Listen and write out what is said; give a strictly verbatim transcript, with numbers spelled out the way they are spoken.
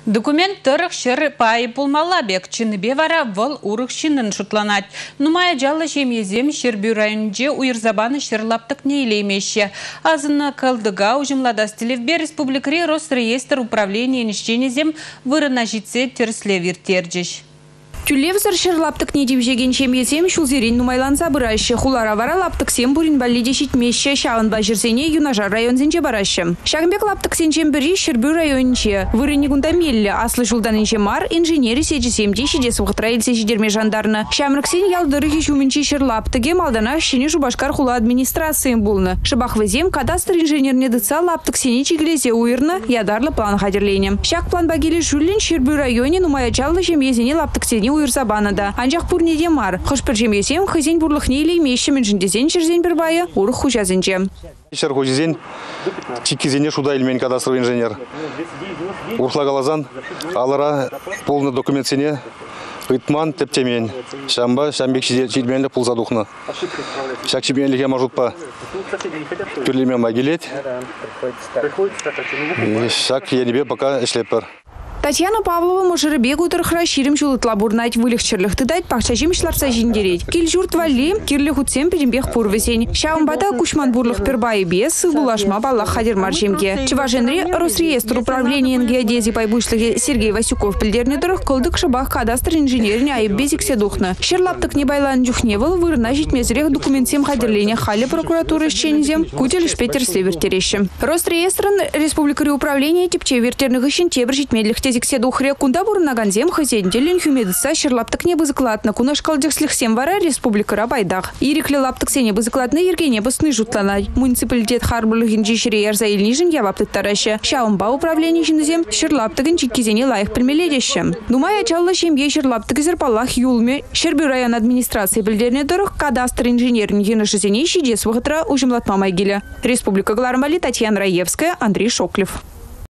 Документ тұрық шыр пайы пулмала бек чыныбе вара выл урық шинын шутланат. Нумая жалы жемезем Шербю районже уйырзабаны шырлаптық нейлеймеші. Азына кылдыга ужымлада стилевбе республикари Росреестр управления нишченезем вырына житсе терслевертержеш. Тюлевзар шырлаптық недевжеген шемезем шулзерин нумайланса бұрайшы. Хулара вара лаптық сен бұрын баллиде шитмеші шағын бажырсене юнажар районзенже барашы. Шағынбек лаптық сенчен бірі Шербю районче. Вырынегунда меллі аслы жылданынче мар инженері сечесемде шидес вғытра елсе жидерме жандарны. Шамрыксен ялдыры хешуменче шырлаптыге малдана шене жубашкар хула администрациян булны. Шыбахвызем кадастр инженерне дыца лаптық сене чигілезе уйырны ядарлы план хадерленем. Шак план багели жулин Шербю районе нумаячалы жемезене лаптық сене уйырзабанада. Анжақ пурнеде мар. Хышпыр жемесем хызен бурлық нейлей мешімен жіндезен жерзен бір байы урық хужазынже. Шер хужизен чикизене шуда илмен кадастровый инженер. Урхлагалазан алара полный документ сене Итман тептемен. Шамба шамбек шидменлік пулза духна. Шак шидменліге мажутпа түрлеме магилет. Шак енебе пока эшлепер. Татьяна Павлова можыры бегу тұрқыра ширим жулытла бурнать вылықчырлықты дайт пақчажим шларса жиндерет. Кел журт вали, кирлі хутсем перембех пурвесен. Шаумбада кушман бурлық пербайы бес, булашма баллах хадер маржемге. Чываженри Росреестр управления геодезии пайбушлығы Сергей Васюков пілдерне дұрық кылдық шыбақ кадастр инженеріне айып безіксе духны. Шырлаптық небайлан жүхневыл вырына житмезірек документсем хадерлене хали прокуратуры ісченізем кутеліш Петер Севертереші. Росреестрын республикари управления тепче вертерных ищен тебір житмедлік тезиксе духре кунда бурнаганзем хазенделин хюмедыса шырлаптық не бызыкладны кунаш калдықслых сем вара республика рабайдах. Ирикли лаптық сене бызыкладны ергене бысны жутланай. Муниципалитет харбырлығын жешіре ярзаилнижін яваптық тарашы. Шаумба управление жинызем шырлаптығын чиккизене лайық пілмеледеші. Думай ачаллы шемге шырлаптық зерпаллах юлме. Шербю район администрации білдеріне дұрық кадастр инженерін енішізене шидес вғытра ужымлатма майгелі. Республика Гларамбали, Татьяна Раевская, Андрей Шоклев.